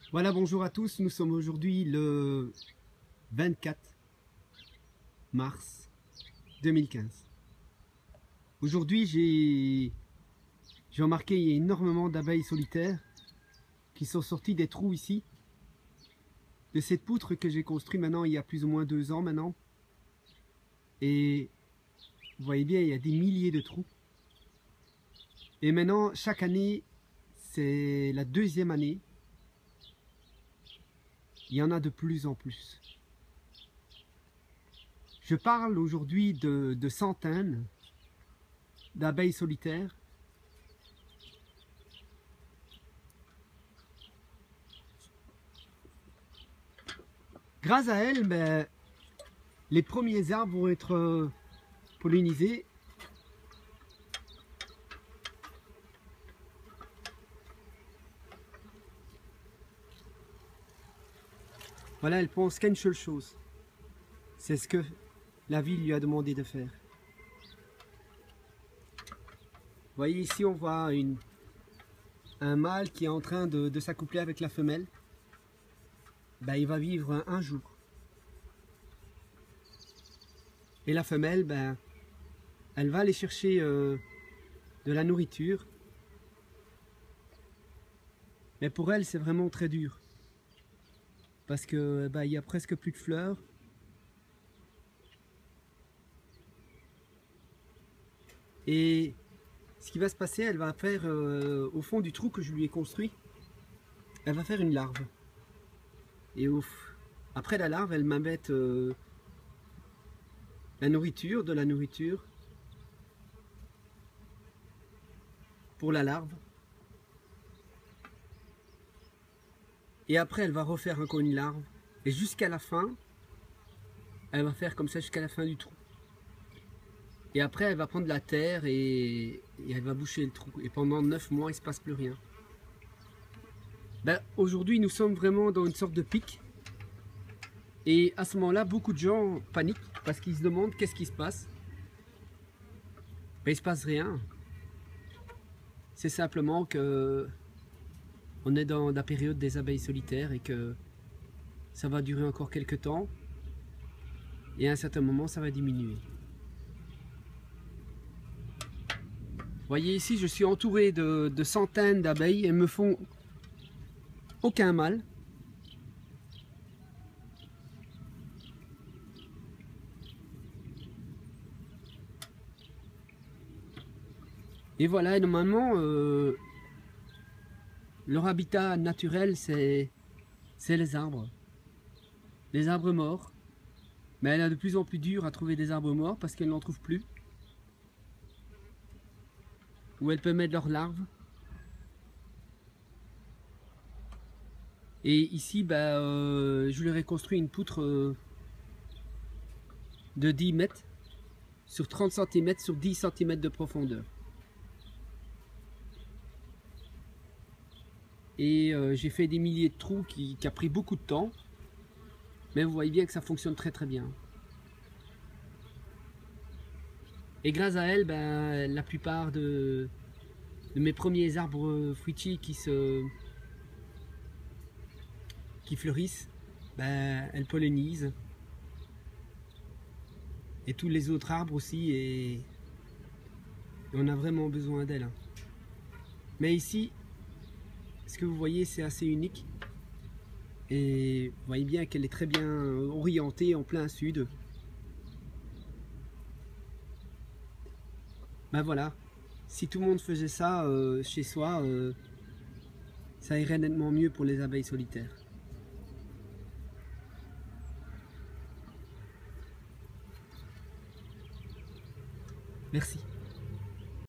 Voilà, bonjour à tous, nous sommes aujourd'hui le 24 mars 2015. Aujourd'hui, j'ai remarqué qu'il y a énormément d'abeilles solitaires qui sont sorties des trous ici, de cette poutre que j'ai construite maintenant il y a plus ou moins 2 ans maintenant. Et vous voyez bien, il y a des milliers de trous. Et maintenant, chaque année, c'est la 2e année, il y en a de plus en plus. Je parle aujourd'hui de centaines d'abeilles solitaires. Grâce à elles, les premiers arbres vont être pollinisés. Voilà, elle pense qu'à une seule chose. C'est ce que la ville lui a demandé de faire. Vous voyez ici, on voit un mâle qui est en train de s'accoupler avec la femelle. Il va vivre un jour. Et la femelle, elle va aller chercher de la nourriture. Mais pour elle, c'est vraiment très dur. Parce que il y a presque plus de fleurs. Et ce qui va se passer, elle va faire au fond du trou que je lui ai construit, elle va faire une larve. Et après la larve, elle m'embête de la nourriture pour la larve. Et après, elle va refaire encore une larve. Et jusqu'à la fin, elle va faire comme ça jusqu'à la fin du trou. Et après, elle va prendre la terre et elle va boucher le trou. Et pendant 9 mois, il ne se passe plus rien. Aujourd'hui, nous sommes vraiment dans une sorte de pic. Et à ce moment-là, beaucoup de gens paniquent parce qu'ils se demandent qu'est-ce qui se passe. Il ne se passe rien. C'est simplement que on est dans la période des abeilles solitaires et que ça va durer encore quelques temps. Et à un certain moment, ça va diminuer. Vous voyez ici, je suis entouré de centaines d'abeilles et ne me font aucun mal. Et voilà, normalement, leur habitat naturel, c'est les arbres. Les arbres morts. Mais elle a de plus en plus dur à trouver des arbres morts parce qu'elle n'en trouve plus. Où elle peut mettre leurs larves. Et ici, je leur ai construit une poutre de 10 mètres sur 30 cm sur 10 cm de profondeur. Et j'ai fait des milliers de trous qui a pris beaucoup de temps. Mais vous voyez bien que ça fonctionne très très bien. Et grâce à elle, la plupart de mes premiers arbres fruitiers qui fleurissent, elles pollinisent. Et tous les autres arbres aussi, et on a vraiment besoin d'elles. Mais ici, ce que vous voyez, c'est assez unique. Et vous voyez bien qu'elle est très bien orientée en plein sud. Voilà, si tout le monde faisait ça chez soi, ça irait nettement mieux pour les abeilles solitaires. Merci.